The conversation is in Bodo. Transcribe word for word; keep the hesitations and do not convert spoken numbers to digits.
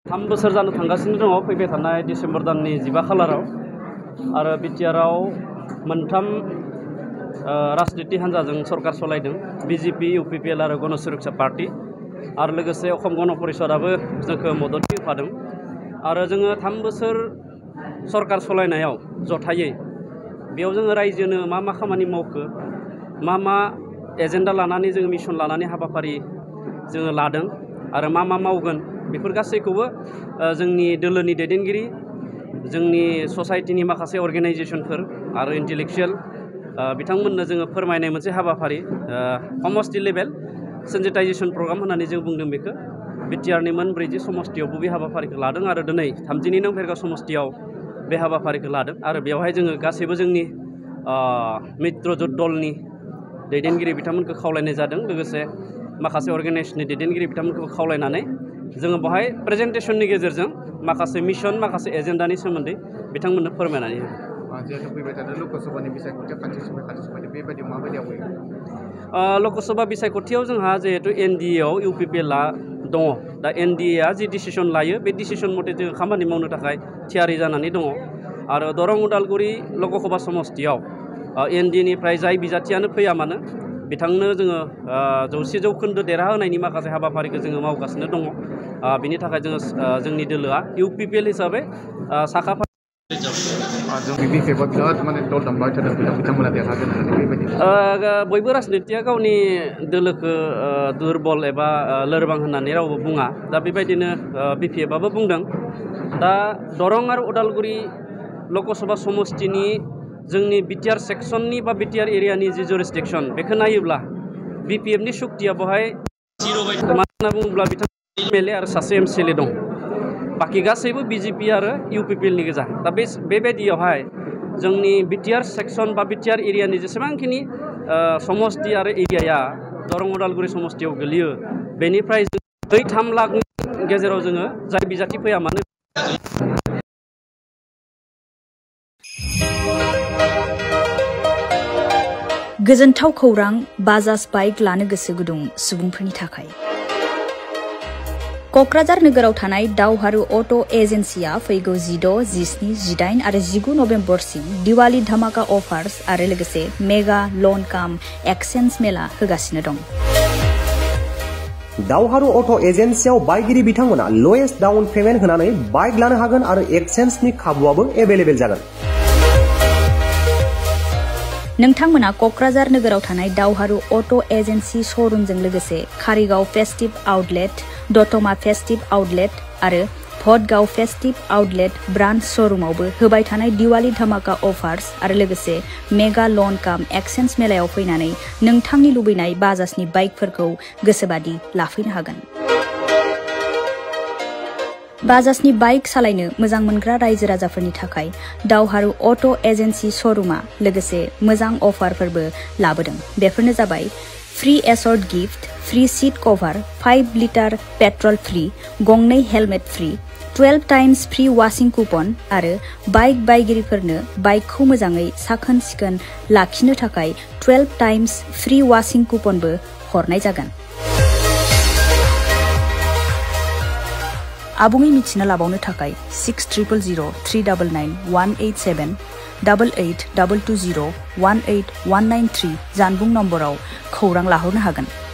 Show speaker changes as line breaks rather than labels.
थाम बोसोर जानो थांगासिनो दङ फैबाय थानाय डिसेम्बर दाननि जिबा खालाराव आरो बिटिआरआव मोनथाम राजनिति हान्जाजों सरकार सलायदों बिजेपि इउपिपिएल आरो गण सुरक्षा पार्टी आरो लोगोसे अखम गण परिषदाबो जोंखौ मदद होफादों आरो जोङो थाम बोसोर सरकार सलायनायाव जथायै बेयाव जोङो रायजोनो मा मा खामानि मावखो मा मा एजेन्डा लानानै जोङो मिशन लानानै हाबाफारि जोङो लादों आरो मा मा मावगोन बेफोर गासैखौबो जोंनि दोलोनि दैदेनगिरि जोंनि ससाइटिनि माखासे अर्गेनाइजेशनफोर आरो इन्टेलेक्चुयेल बिथांमोननो जोङो फोरमायनाय मोनसे हाबाफारि समष्टि लेभेल सेन्सिटाइजेशन प्रग्राम होननानै जों बुंदों बेखौ बिटिआरनि मोन ब्रैजि समष्टियावबो बे हाबाफारिखौ लादों आरो दिनै थामजिनै नं भेरगाव समष्टियाव बे हाबाफारिखौ लादों आरो बेवहाय जोङो गासैबो जोंनि मित्रजोत दलनि दैदेनगिरि बिथांमोनखौ खावलायनाय जादों लोगोसे माखासे अर्गेनाइजेशननि दैदेनगिरि बिथांमोनखौ खावलायनानै जोङो बेवहाय प्रेजेन्टेशननि गेजेरजों माखासे मिशन माखासे एजेन्डानि सोमोन्दै बिथांमोननो फोरमायनानै होदों
जिहेतु फैबाय थादों लकसभानि बिसायख'थिया खाथि समाय खाथि समाय बेबायदि माबायदि आवगायो
लकसभा बिसायख'थियाव जोंहा जिहेतु एनडिएआव इउपिपिएलआ दङ दा एनडिएआ जि डिसिसन लायो बे डिसिसन मथे जोङो खामानि मावनो थाखाय थियारि जानानै दङ आरो दरं उदालगुरि लकसभा समष्टियाव एनडिएनिफ्राय जाय बिजाथियानो फैया मानो बिथांनो जोङो जौसे जौखोन्दो देरहाहोनायनि माखासे हाबाफारिखौ जोङो मावगासिनो दङ बिनि थाखाय जोङो जोंनि दोलोआ इउपिपिएल हिसाबै साखा बयबो राजनितिया गावनि दोलोखौ दुरबल एबा लोरबां होननानै रावबो बुङा दा बेबायदिनो बिपिएफआबो बुंदों दा दरं आरो उदालगुरि लकसभा समष्टिनि जोंनि बिटिआर सेक्सननि बा बिटिआर एरियानि जि जुरिसडिक्सन बेखौ नायोब्ला बिपिएफनि शक्तिया बेवहाय मा होनना बुङोब्ला बिथां एमएलए आरो सासे एमसिएलए दं बाखि गासैबो बिजेपि आरो इउपिपिएलनि गोजा दा बे बेबायदियावहाय जोंनि बिटिआर सेक्सन बा बिटिआर एरियानि जेसेबांखिनि समष्टि आरो एरियाया दरं उदालगुरि समष्टियाव गोलैयो बेनिफ्राय नै थाम लाखनि गेजेराव जोङो जाय बिजाथि फैया मानो
गोजोनथाव खौरां बाजाज बाइक लानो गोसो गुदुं सुबुंफोरनि थाखाय कक्राझार नोगोराव थानाय दावहारु अट' एजेन्सिया फैगौ जिद' जिस्नि जिदाइन आरो जिगु नभेम्बरसिम दिवाली धामाका अफार्स आरो लोगोसे मेगा लन काम एक्सचेन्ज मेला होगासिनो दं
दावहारु अट' एजेन्सियाव बायगिरि बिथांमोना लवेस्ट डाउन पेमेन्ट होनानै बाइक लानो हागोन आरो एक्सचेन्जनि खाबुआबो एभेलेबेल जागोन
नोंथांमोना कक्राझार नोगोराव थानाय दावहारु अट' एजेन्सि श'रुमजों लोगोसे कारिगाव फेस्टिभ आउटलेट दतमा फेस्टिभ आउटलेट आरो भटगाव फेस्टिभ आउटलेट ब्रान्च श'रुमावबो होबाय थानाय दिवाली धामाका अफार्स आरो लोगोसे मेगा लन काम एक्सचेन्ज मेलायाव फैनानै नोंथांनि लुबैनाय बाजाजनि बाइकफोरखौ गोसोबादि लाफैनो हागोन बाजाजनि बाइक सालायनो मोजां मोनग्रा रायजो राजाफोरनि थाखाय दावहारु अट' एजेन्सि श'रुमा लोगोसे मोजां अफारफोरबो लाबोदों बेफोरनो जाबाय free assured gift free seat cover five litre petrol free गंनै helmet free twelve times free washing coupon आरो बाइक बायगिरिफोरनो बाइकखौ मोजाङै साखोन सिखोन लाखिनो थाखाय टुवेल्व टाइम्स फ्री वाशिं कुपनबो हरनाय जागोन आबुङै मिथिना लाबावनो थाखाय six triple zero' three double nine one eight seven double eight double two zero' one eight one nine three जानबुं नम्बराव खौरां लाहरनो हागोन